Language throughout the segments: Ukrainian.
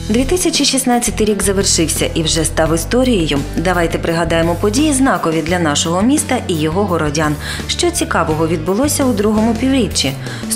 2016 рік завершився і вже став історією. Давайте пригадаємо події знакові для нашого міста і його городян. Що цікавого відбулося у другому півріччі?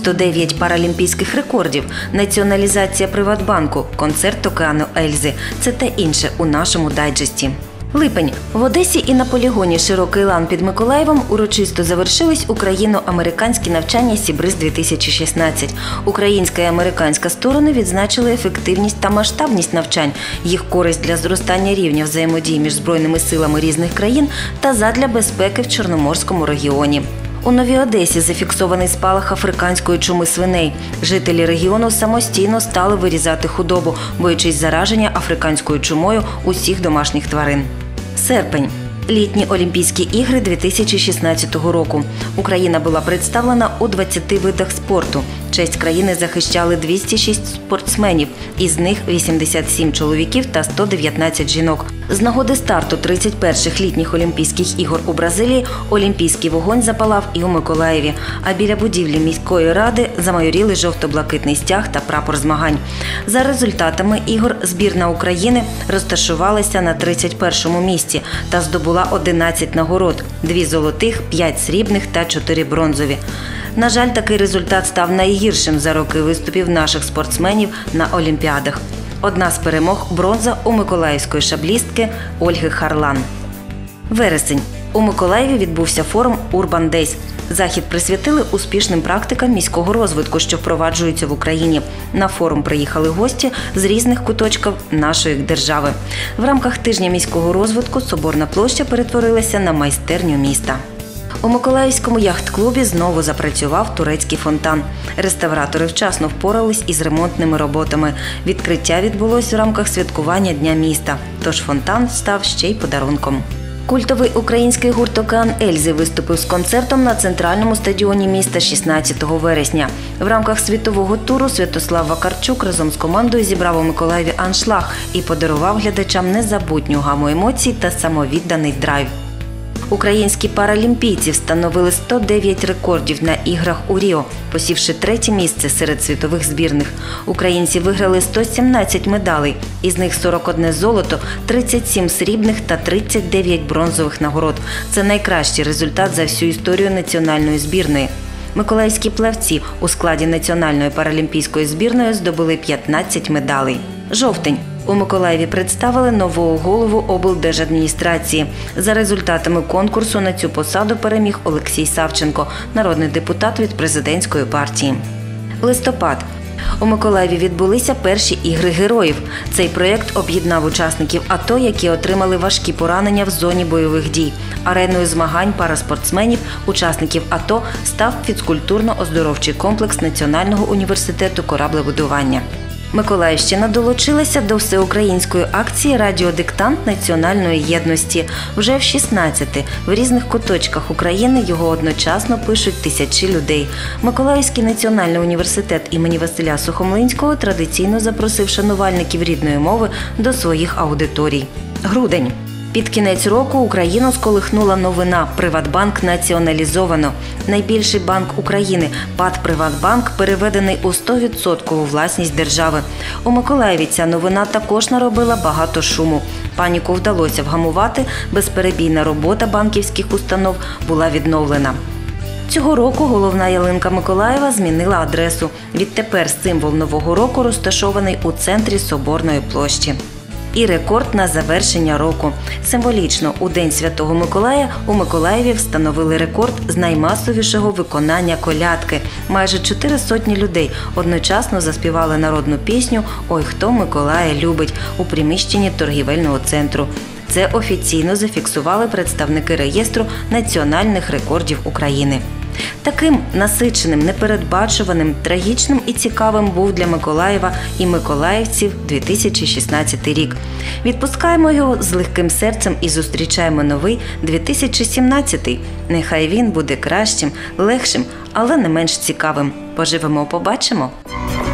109 паралімпійських рекордів, націоналізація Приватбанку, концерт Океану Ельзи – це та інше у нашому дайджесті. Липень. В Одесі і на полігоні «Широкий лан» під Миколаєвом урочисто завершились україно-американські навчання «Сібриз-2016». Українська і американська сторони відзначили ефективність та масштабність навчань, їх користь для зростання рівня взаємодії між збройними силами різних країн та задля безпеки в Чорноморському регіоні. У Новій Одесі зафіксований спалах африканської чуми свиней. Жителі регіону самостійно стали вирізати худобу, боячись зараження африканською чумою усіх домашніх тварин. Серпень. Літні Олімпійські ігри 2016 року. Україна була представлена у 20 видах спорту. Честь країни захищали 206 спортсменів, із них 87 чоловіків та 119 жінок. З нагоди старту 31-х літніх Олімпійських ігор у Бразилії олімпійський вогонь запалав і у Миколаєві, а біля будівлі міської ради замайоріли жовто-блакитний стяг та прапор змагань. За результатами ігор збірна України розташувалася на 31-му місці та здобула 11 нагород – 2 золотих, 5 срібних та 4 бронзові. На жаль, такий результат став найгіршим за роки виступів наших спортсменів на Олімпіадах. Одна з перемог – бронза у миколаївської шаблістки Ольги Харлан. Вересень. У Миколаєві відбувся форум «Урбан Дейз». Захід присвятили успішним практикам міського розвитку, що впроваджуються в Україні. На форум приїхали гості з різних куточків нашої держави. В рамках тижня міського розвитку Соборна площа перетворилася на майстерню міста. У Миколаївському яхт-клубі знову запрацював турецький фонтан. Реставратори вчасно впорались із ремонтними роботами. Відкриття відбулось в рамках святкування Дня міста, тож фонтан став ще й подарунком. Культовий український гурт «Океан Ельзи» виступив з концертом на центральному стадіоні міста 16 вересня. В рамках світового туру Святослав Вакарчук разом з командою зібрав у Миколаєві аншлаг і подарував глядачам незабутню гаму емоцій та самовідданий драйв. Українські паралімпійці встановили 109 рекордів на іграх у Ріо, посівши 3-те місце серед світових збірних. Українці виграли 117 медалей, із них 41 золото, 37 срібних та 39 бронзових нагород. Це найкращий результат за всю історію національної збірної. Миколаївські плавці у складі національної паралімпійської збірної здобули 15 медалей. Жовтень. У Миколаєві представили нового голову облдержадміністрації. За результатами конкурсу на цю посаду переміг Олексій Савченко, народний депутат від президентської партії. Листопад. У Миколаєві відбулися перші ігри героїв. Цей проєкт об'єднав учасників АТО, які отримали важкі поранення в зоні бойових дій. Ареною змагань параспортсменів, учасників АТО, став фізкультурно-оздоровчий комплекс Національного університету кораблебудування. Миколаївщина долучилася до всеукраїнської акції «Радіодиктант національної єдності». Вже в 16-те в різних куточках України його одночасно пишуть тисячі людей. Миколаївський національний університет імені Василя Сухомлинського традиційно запросив шанувальників рідної мови до своїх аудиторій. Грудень. Під кінець року Україну сколихнула новина «Приватбанк націоналізовано». Найбільший банк України – ПАТ «Приватбанк» переведений у 100% власність держави. У Миколаєві ця новина також наробила багато шуму. Паніку вдалося вгамувати, безперебійна робота банківських установ була відновлена. Цього року головна ялинка Миколаєва змінила адресу. Відтепер символ Нового року розташований у центрі Соборної площі. І рекорд на завершення року. Символічно у День Святого Миколая у Миколаєві встановили рекорд з наймасовішого виконання колядки. Майже 400 людей одночасно заспівали народну пісню «Ой, хто Миколая любить» у приміщенні торгівельного центру. Це офіційно зафіксували представники реєстру національних рекордів України. Таким насиченим, непередбачуваним, трагічним і цікавим був для Миколаєва і миколаївців 2016 рік. Відпускаємо його з легким серцем і зустрічаємо новий 2017. Нехай він буде кращим, легшим, але не менш цікавим. Поживемо – побачимо.